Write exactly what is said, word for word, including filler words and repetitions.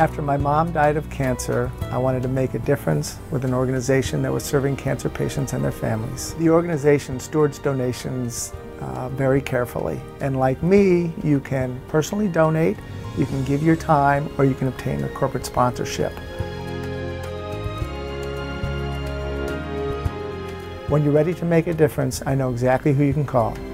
After my mom died of cancer, I wanted to make a difference with an organization that was serving cancer patients and their families. The organization stewards donations uh, very carefully, and like me, you can personally donate, you can give your time, or you can obtain a corporate sponsorship. When you're ready to make a difference, I know exactly who you can call.